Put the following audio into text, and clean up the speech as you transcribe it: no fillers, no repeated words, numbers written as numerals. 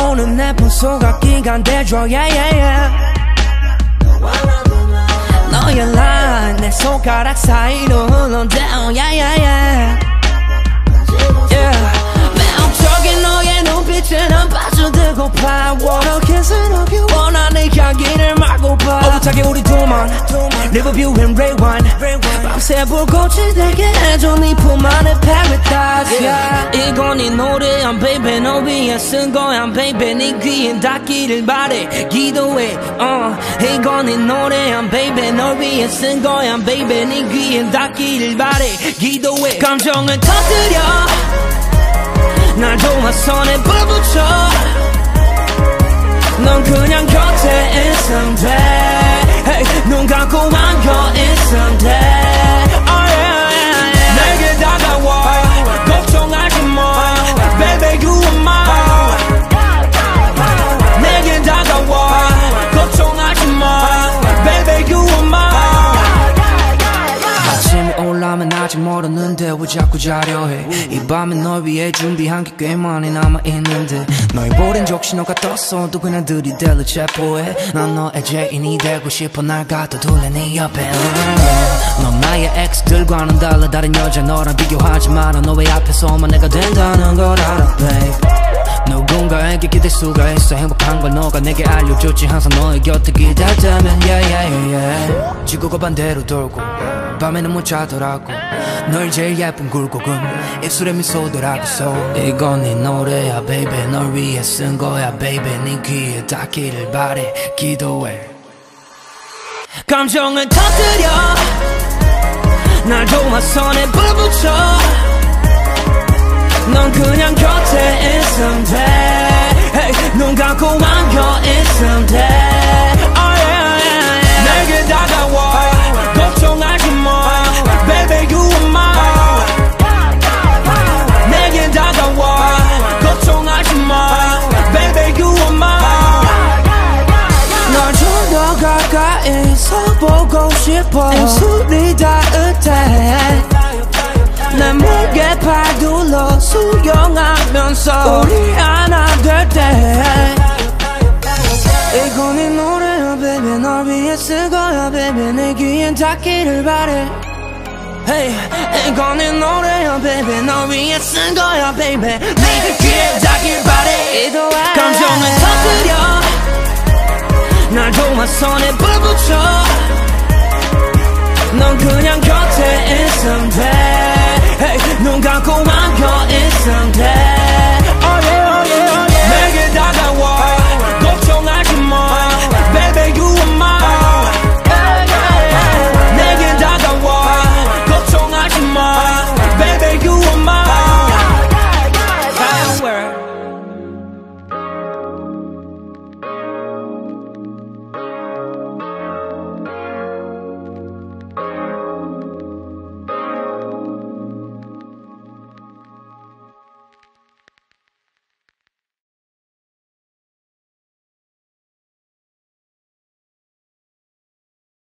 오는 내 분수가 기간돼줘 yeah yeah yeah 너의 line 내 손가락 사이로 흘러 down yeah yeah yeah yeah 매혹적인 너의 눈빛에 난 빠져들고파 Wanna kiss it up you 원하 내 향기를 맡고파 오붓하게 우리 둘만 Riverview and Rayone 밤새 불꽃이 되게 해줘 네 품 안에 paradise yeah. 이건 네 노래야 baby 너 위해 쓴 거야 baby 네 귀에 닿기를 바래 기도해 이건 네 노래야 baby 너 위해 쓴 거야 baby 네 귀에 닿기를 바래 기도해 감정을 터뜨려 날 좋아 손에 불 붙여 넌 그냥 곁에 있으면 돼 hey, 눈 감고 안겨 있으면 돼 oh, yeah, yeah, yeah. 내게 다가와 걱정하지 마 Baby you are mine 내게 다가와 걱정하지 마 Baby you are mine 아침이 올라면 아직 멀었는데 왜 자꾸 자려 해 이 밤에 널 위해 준비한 게 꽤 많이 남아있는데 너의 보낸 적신호가 떴어도 그냥 들이대려 체포해 난 너의 죄인이 되고 싶어 날 가둬둘래 네 옆에 넌 나의 엑스들과는 달라 다른 여자 너랑 비교하지 마라 너 왜 앞에서만 내가 된다는 걸 알아 babe 누군가에게 기댈 수가 있어 행복한 걸 너가 내게 알려줬지 항상 너의 곁에 기다리면 yeah yeah yeah 지구가 반대로 돌고 밤에는 못 자더라고 널 제일 예쁜 굴곡은 입술에 미소더라고 so 이건 네 노래야 baby 널 위해 쓴 거야 baby 네 귀에 닿기를 바래 기도해 감정을 터뜨려 날 좋아 손에 불 붙여 넌 그냥 곁에 있으면 돼 hey, 눈 감고 안겨 있으면 돼 oh, yeah, yeah, yeah. 내게 다가와 걱정하지 마 Baby you are mine 내게 다가와 걱정하지 마 Baby you are mine 널 좀 더 가까이서 보고 싶어 입술이 닿을 때 내 목에 팔 둘러 수영하면서 우리 하나 될 때 이건 네 노래야 baby 널 위해 쓴 거야 baby 내 귀엔 닿기를 바래 hey, 이건 네 노래야 baby 널 위해 쓴 거야 baby 내 귀에 닿기를 바래 감정을 터뜨려 날 좋아 손에 불 붙여 넌 그냥 곁에 있으면 돼 hey, 눈 감고 안겨 있으면